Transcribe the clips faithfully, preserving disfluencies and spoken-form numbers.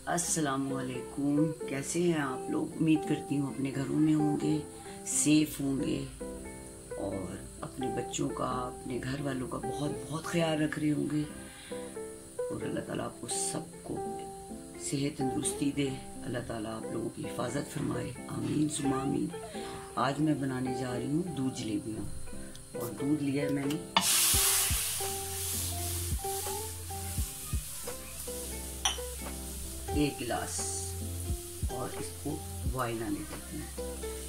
अस्सलामुअलैकुम। कैसे हैं आप लोग? उम्मीद करती हूँ अपने घरों में होंगे, सेफ होंगे और अपने बच्चों का, अपने घर वालों का बहुत बहुत ख्याल रख रहे होंगे। और अल्लाह ताला आपको सबको सेहत तंदुरुस्ती दे। अल्लाह ताला आप लोगों की हिफाजत फरमाए। आमीन सुमा आमीन। आज मैं बनाने जा रही हूँ दूध जलेबियाँ। और दूध लिया है मैंने एक गिलास और इसको बॉयल आने देते हैं।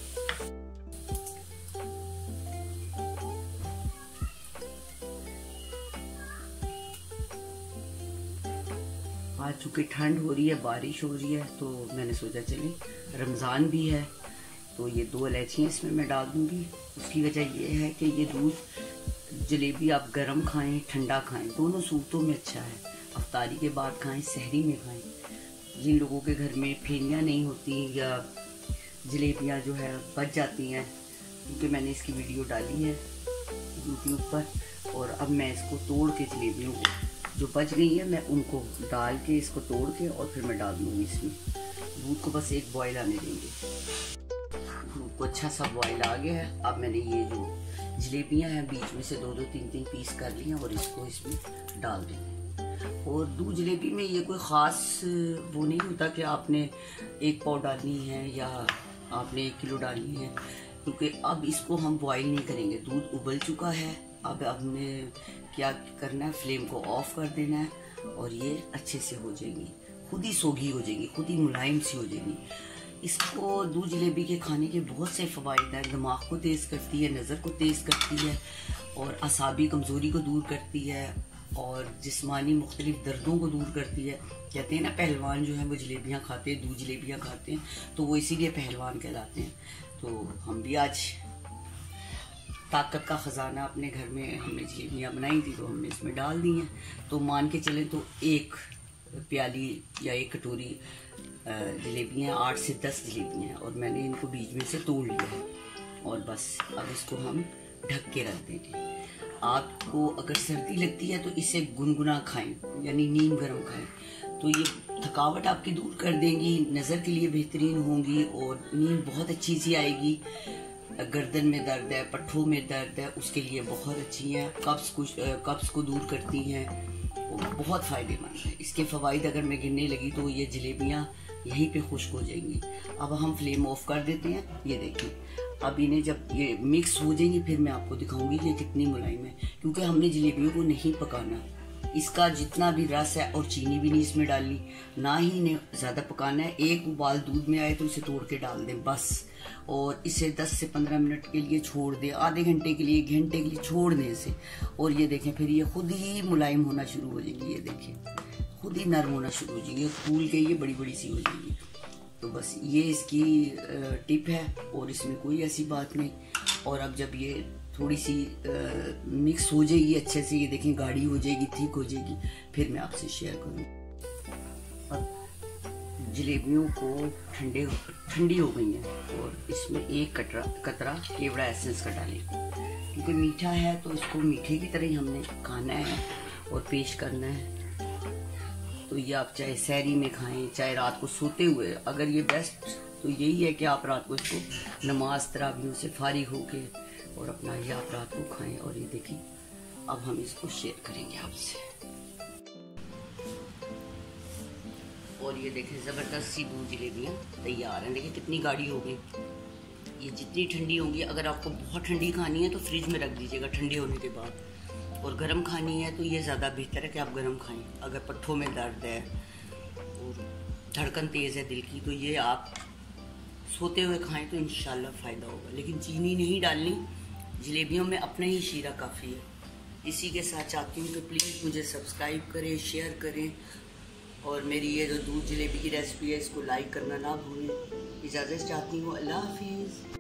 आज चूँकि ठंड हो रही है, बारिश हो रही है, तो मैंने सोचा चले रमज़ान भी है तो ये दो इलायचियाँ इसमें मैं डाल दूँगी। उसकी वजह ये है कि ये दूध जलेबी आप गरम खाएं, ठंडा खाएं, दोनों सूरतों में अच्छा है। अफ्तारी के बाद खाएं, सहरी में खाएं। जिन लोगों के घर में फेनियाँ नहीं होती या जलेबियाँ जो है बच जाती हैं, क्योंकि मैंने इसकी वीडियो डाली है यूट्यूब पर। और अब मैं इसको तोड़ के जलेबियों को जो बच गई है मैं उनको डाल के इसको तोड़ के और फिर मैं डाल दूँगी इसमें। दूध को बस एक बॉयल आने देंगे। दूध को अच्छा सा बॉयल आ गया है। अब मैंने ये जो जलेबियाँ हैं बीच में से दो दो तीन तीन पीस कर लिए और इसको इसमें डाल देंगे। और दूध जलेबी में ये कोई ख़ास वो नहीं होता कि आपने एक पाव डालनी है या आपने एक किलो डालनी है, क्योंकि अब इसको हम बॉईल नहीं करेंगे। दूध उबल चुका है। अब हमने क्या करना है, फ्लेम को ऑफ कर देना है और ये अच्छे से हो जाएगी, खुद ही सोगी हो जाएगी, खुद ही मुलायम सी हो जाएगी। इसको दूध जलेबी के खाने के बहुत से फ़वाइद हैं। दिमाग को तेज़ करती है, नज़र को तेज़ करती है और असाबी कमज़ोरी को दूर करती है और जिस्मानी मुख्तलिफ दर्दों को दूर करती है। कहते हैं ना पहलवान जो है वो जलेबियाँ खाते हैं, दूध जलेबियाँ खाते हैं, तो वो इसीलिए पहलवान कहलाते हैं। तो हम भी आज ताकत का ख़जाना अपने घर में हमने जलेबियाँ बनाई थी तो हमने इसमें डाल दी हैं। तो मान के चलें तो एक प्याली या एक कटोरी जलेबियाँ, आठ से दस जलेबियाँ, और मैंने इनको बीच में से तोड़ लिया है। और बस अब इसको हम ढक के रख देंगे। आपको अगर सर्दी लगती है तो इसे गुनगुना खाएं, यानी नीम गर्म खाएं, तो ये थकावट आपकी दूर कर देंगी, नज़र के लिए बेहतरीन होंगी और नींद बहुत अच्छी सी आएगी। गर्दन में दर्द है, पट्ठों में दर्द है, उसके लिए बहुत अच्छी हैं। कब्ज़ को कब्ज़ को दूर करती हैं, बहुत फ़ायदेमंद है। इसके फ़वाइद अगर मैं गिनने लगी तो ये जलेबियाँ यहीं पे खुश्क हो जाएंगी। अब हम फ्लेम ऑफ कर देते हैं। ये देखिए, अब इन्हें जब ये मिक्स हो जाएंगी फिर मैं आपको दिखाऊंगी ये कितनी मुलायम है, क्योंकि हमने जलेबियों को नहीं पकाना। इसका जितना भी रस है और चीनी भी नहीं इसमें डालनी, ना ही इन्हें ज़्यादा पकाना है। एक उबाल दूध में आए तो इसे तोड़ के डाल दें बस, और इसे दस से पंद्रह मिनट के लिए छोड़ दें, आधे घंटे के लिए, एक घंटे के लिए छोड़ दें इसे। और ये देखें फिर ये खुद ही मुलायम होना शुरू हो जाएगी। ये देखें खुद ही नरम होना शुरू हो जाएगी, फूल के ये बड़ी बड़ी सी हो जाएगी। तो बस ये इसकी टिप है और इसमें कोई ऐसी बात नहीं। और अब जब ये थोड़ी सी आ, मिक्स हो जाएगी अच्छे से, ये देखें गाढ़ी हो जाएगी, ठीक हो जाएगी, फिर मैं आपसे शेयर करूँ। अब जलेबियों को ठंडे ठंडी हो गई हैं और इसमें एक कतरा कतरा केवड़ा एसेंस का डालें, क्योंकि मीठा है तो इसको मीठे की तरह ही हमने खाना है और पेश करना है। तो ये आप चाहे सहरी में खाएं, चाहे रात को सोते हुए, अगर ये बेस्ट तो यही है कि आप रात को इसको नमाज तरावियों से फारिग होके और अपना ये आप रात को खाएं। और ये देखिए अब हम इसको शेयर करेंगे आपसे। और ये देखें ज़बरदस्त सी दूध जलेबियाँ तैयार हैं। देखिए कितनी गाढ़ी हो गई। ये जितनी ठंडी होंगी, अगर आपको बहुत ठंडी खानी है तो फ्रिज में रख दीजिएगा ठंडे होने के बाद, और गर्म खानी है तो ये ज़्यादा बेहतर है कि आप गर्म खाएं। अगर पट्ठों में दर्द है और धड़कन तेज़ है दिल की, तो ये आप सोते हुए खाएं तो इंशाल्लाह फ़ायदा होगा। लेकिन चीनी नहीं डालनी, जलेबियों में अपना ही शीरा काफ़ी है। इसी के साथ चाहती हूँ कि प्लीज़ मुझे सब्सक्राइब करें, शेयर करें और मेरी ये जो दूध जलेबी की रेसिपी है इसको लाइक करना ना भूलें। इजाज़त चाहती हूँ। अल्लाह हाफिज़।